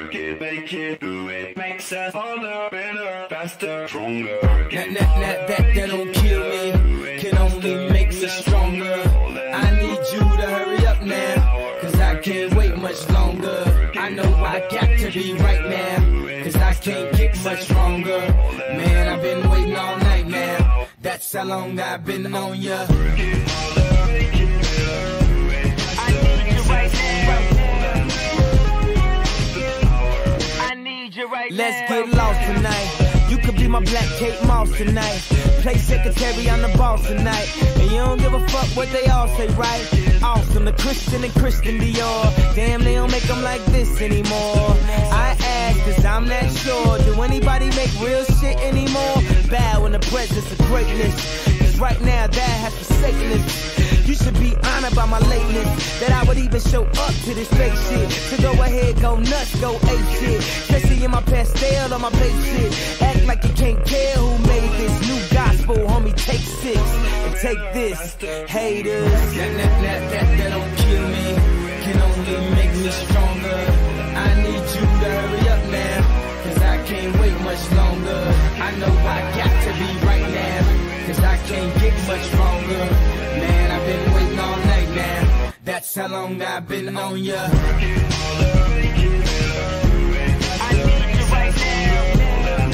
work it, make it, do it. Makes us harder, better, faster, stronger. That don't kill me, can only make us stronger. I need you to hurry up now, cause I can't wait much longer. I know I got to be right now, cause I can't get much stronger. Man, I've been waiting all night now, that's how long I've been on ya. Let's get lost tonight. You could be my black Kate Moss tonight. Play secretary, I'm the boss tonight. And you don't give a fuck what they all say, right? Awesome, the Christian and Christian Dior. Damn, they don't make them like this anymore. I ask, cause I'm not sure. Do anybody make real shit anymore? Bow in the presence of greatness, cause right now that has forsaken us. You should be honored by my lateness, that I would even show up to this fake shit. So go ahead, go nuts, go ape shit. Especially in my pastel on my page shit. Act like you can't tell who made this new gospel, homie. Take 6 and take this, haters. That don't kill me, can only make me stronger. I need you to hurry up now, cause I can't wait much longer. I know I got to be right now, cause I can't get much stronger. Man, I've been waiting all night now, that's how long I've been on ya. I need you right now,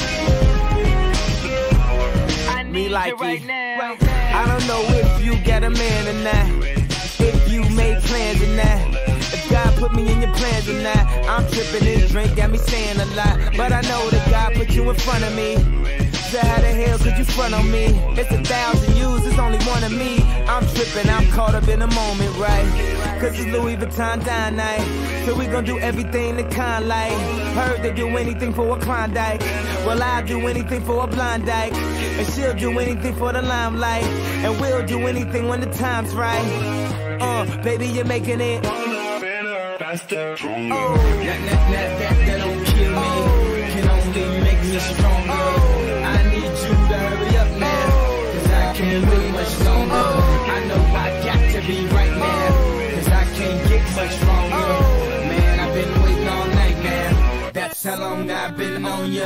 I need you right now. I don't know if you got a man or not, if you made plans or not, if God put me in your plans or not. I'm tripping, this drink got me saying a lot, but I know that God put you in front of me. So how the hell could you front on me? It's 1,000 yous, it's only one of me. I'm tripping, I'm caught up in the moment, right? Cause it's Louis Vuitton dine night, so we gon' do everything the kind like. Heard they do anything for a Klondike, well I'll do anything for a blind dyke, and she'll do anything for the limelight, and we'll do anything when the time's right. Baby, you're making it faster, stronger. That don't kill me, can only make me stronger. I need you to hurry up now, cause I can't wait much longer. I know I got to be right now, cause I can't get much stronger. Man, I've been waiting all night now, that's how long I've been on ya.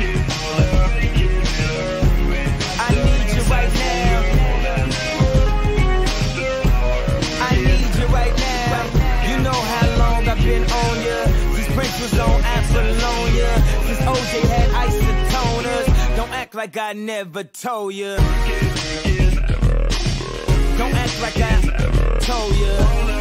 I need you right now, I need you right now. You know how long I've been on ya, since Prince was on Apollonia, since OJ had isotoners. Don't act like I never told ya, don't act like I told ya,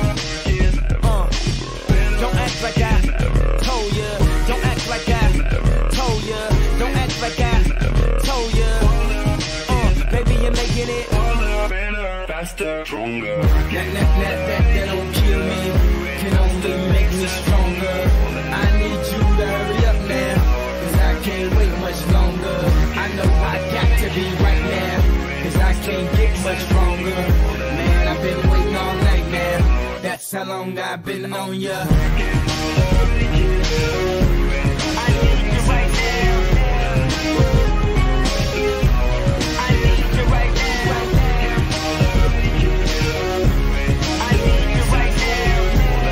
don't act like I told ya, don't act like I told ya, don't act like I told ya. Baby, you're making it better, faster, stronger. That don't kill me, can only make me stronger. I need you to hurry up now, cause I can't wait much longer. I know I got to be right now, cause I can't get much stronger. Man, I've been waiting all night now, that's how long I've been on ya. I need you right now, I need you right now, I need you right now,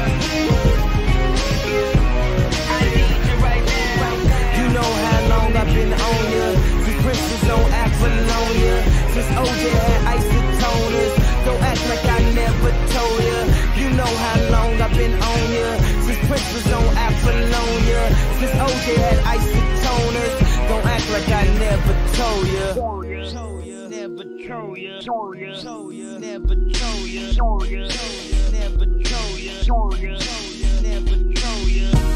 I need you right now. You know how long I've been on ya, since Prince was on Apollonia, since OJ had isotoners. Don't act like I never told ya. You know how long I've been on ya, since Prince was on Apollonia, since OJ had isotoners. Don't act like I never told ya. Never told ya. Never told ya. Never told ya. Never told ya. Never told ya.